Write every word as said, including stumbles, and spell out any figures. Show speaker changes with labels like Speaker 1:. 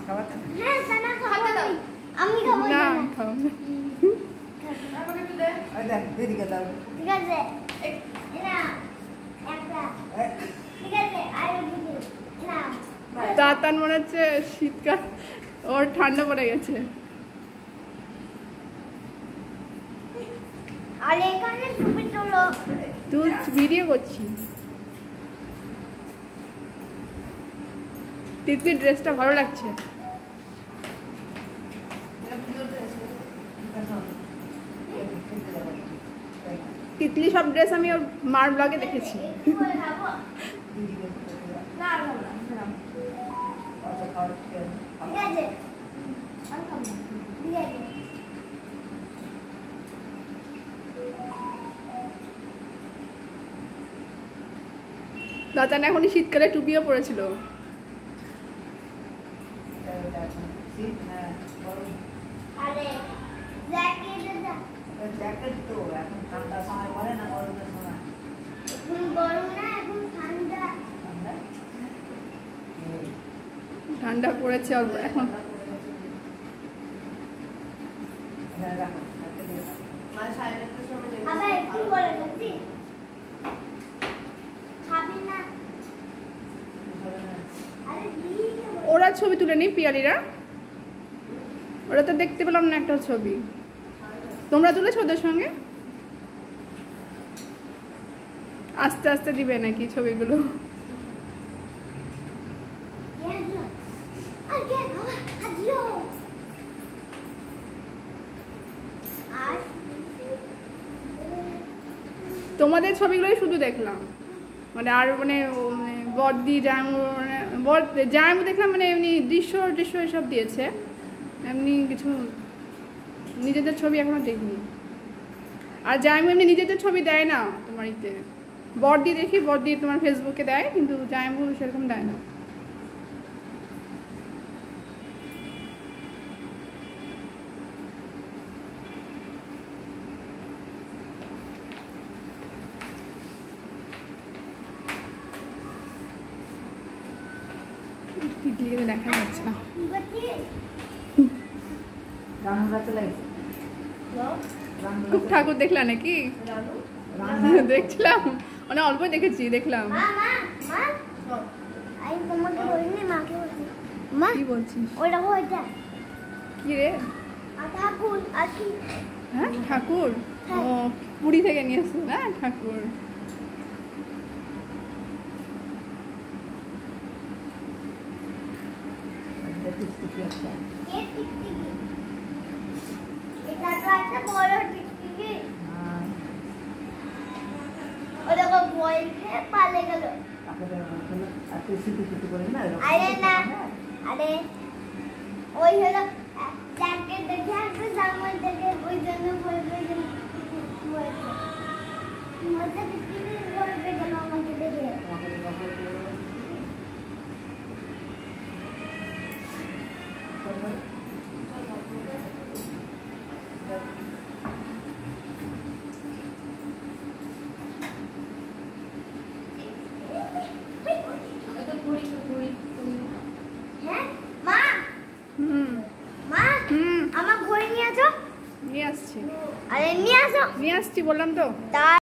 Speaker 1: খাওয়াতে
Speaker 2: হ্যাঁ সানা খাওয়াতে দাও আমি খাবো না
Speaker 3: খাও
Speaker 2: আমাকে একটু দে
Speaker 1: এই দেখ দিদিকে দাও
Speaker 2: ঠিক আছে না একটা ঠিক আছে আর দিদি না
Speaker 3: তাতান মনে হচ্ছে শীতকাল ওর ঠান্ডা পড়ে গেছে
Speaker 2: আর এখানে ছবি তোলো
Speaker 3: তুই ভিডিও করছি তিতলির ড্রেসটা ভালো লাগছে তিতলি সব ড্রেস আমি ওর মার ব্লগে দেখেছি
Speaker 2: না না ঠিক আছে ঠিক আছে
Speaker 3: তাতান এখন শীতকালে টুপিও পরেছিল
Speaker 2: আরে জ্যাকেট দাও
Speaker 1: জ্যাকেট তো এখন ঠান্ডা সময় পরে না গরমের সময়
Speaker 2: এখন গরম না এখন ঠান্ডা
Speaker 3: ঠান্ডা পড়েছে অল্প এখন
Speaker 2: আবার একটু বলে দিচ্ছি খাবি না আরে দিয়ে
Speaker 3: ওরা ছবি তুলে নি পিয়ালিরা ওরা তো দেখতে পেলাম না একটা ছবি তোমরা তুলেছো ওদের সঙ্গে আস্তে আস্তে দিবে নাকি ছবিগুলো তোমাদের ছবিগুলোই শুধু দেখলাম মানে আর মানে বড়দি জায়মু মানে বড় জায়মু দেখলাম মানে এমনি দৃশ্য দৃশ্য এসব দিয়েছে এমনি কিছু নিজেদের ছবি এখনো দেখিনি আর জায়মু এমনি নিজেদের ছবি দেয় না তোমার ইতে বড়দি দেখি বড়দি তোমার ফেসবুকে দেয় কিন্তু জায়মু সেরকম দেয় না দেখা যাচ্ছে না খুব ঠাকুর দেখলা নাকি দেখছিলাম মানে অল্প দেখেছি দেখলাম কি বলছিস কি রে হ্যাঁ ঠাকুর ও পুরী থেকে নিয়ে আসছো না ঠাকুর
Speaker 2: পালে গেল আরে না আরে ওই হলো জ্যাকেট দেখে একটা জামা দেখে ওই জন্য বলবে যে মজা দিতে বলবে কেন আমাকে দেখে
Speaker 3: নিয়ে আসছি
Speaker 2: আরে নিয়ে আসো
Speaker 3: নিয়ে আসছি বললাম তো